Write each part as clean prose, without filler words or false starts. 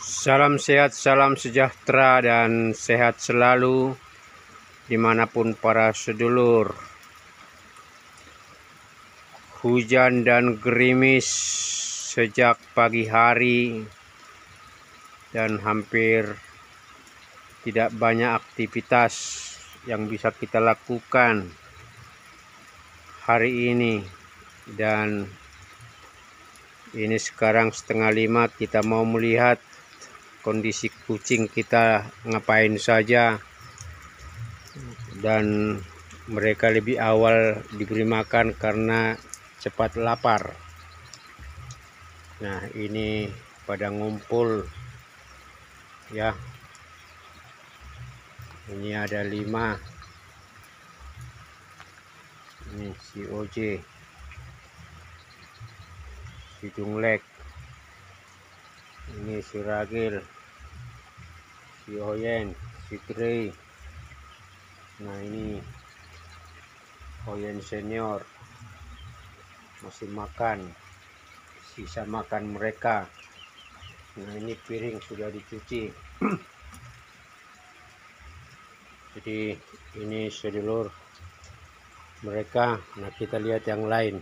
Salam sehat, salam sejahtera, dan sehat selalu dimanapun para sedulur. Hujan dan gerimis sejak pagi hari dan hampir tidak banyak aktivitas yang bisa kita lakukan hari ini. Dan ini sekarang 4:30, kita mau melihat kondisi kucing kita ngapain saja, dan mereka lebih awal diberi makan karena cepat lapar. Nah, ini pada ngumpul ya. Ini ada 5. Ini si OJ, si Junglek, ini si Ragil, si Oyen, si Trey. Nah, ini Oyen senior masih makan, sisa makan mereka. Nah, ini piring sudah dicuci. Jadi ini sedulur mereka. Nah, kita lihat yang lain.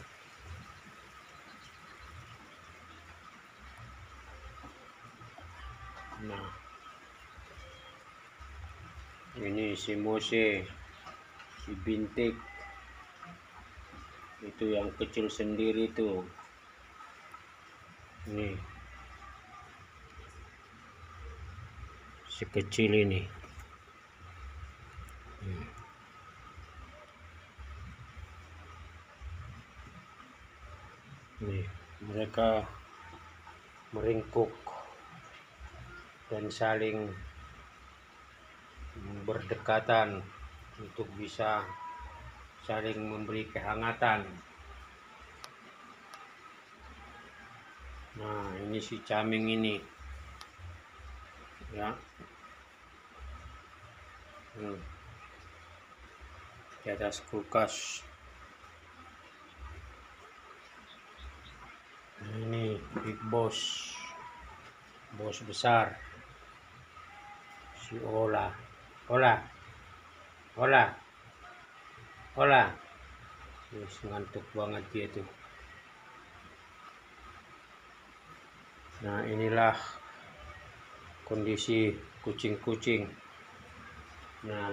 Nah, ini si Mose, si Bintik, itu yang kecil sendiri tuh. Ini si kecil ini. Nih, mereka meringkuk dan saling berdekatan untuk bisa saling memberi kehangatan. Nah, ini si Caming ini ya. Di atas kulkas. Nah, ini Big Boss, bos besar, si Ola. Yes, ngantuk banget dia tuh. Nah, inilah kondisi kucing-kucing. Nah,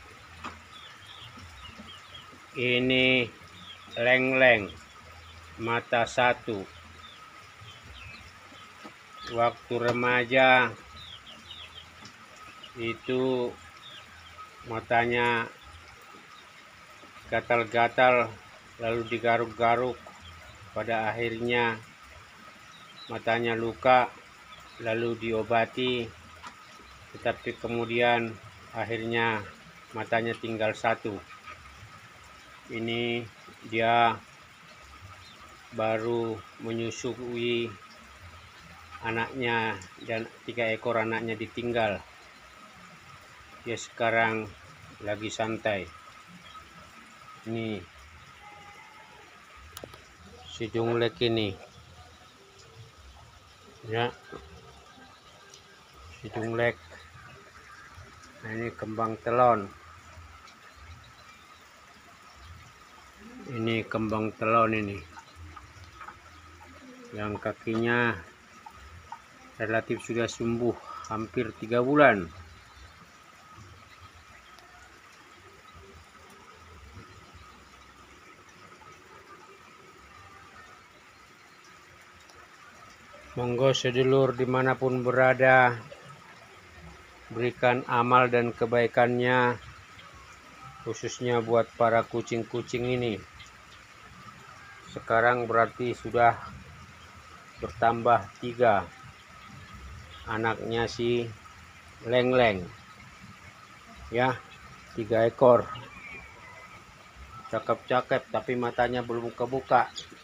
ini Leng-leng mata 1. Waktu remaja itu matanya gatal-gatal, lalu digaruk-garuk. Pada akhirnya matanya luka, lalu diobati, tetapi kemudian akhirnya matanya tinggal 1. Ini dia baru menyusui anaknya, dan 3 ekor anaknya ditinggal. Dia sekarang lagi santai. Ini si Junglek ini ya, si Junglek. Nah, ini kembang telon. Ini kembang telon ini yang kakinya relatif sudah sembuh, hampir 3 bulan. Monggo sedulur dimanapun berada, berikan amal dan kebaikannya, khususnya buat para kucing-kucing ini. Sekarang berarti sudah bertambah 3 anaknya si Leng-leng ya, 3 ekor. Cakep-cakep, tapi matanya belum kebuka.